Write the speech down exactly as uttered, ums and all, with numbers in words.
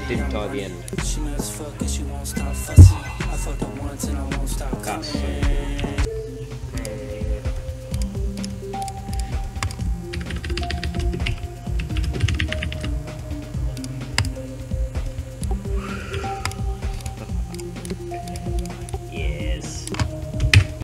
didn't tie the end. She knows fuck and she won't stop fussing.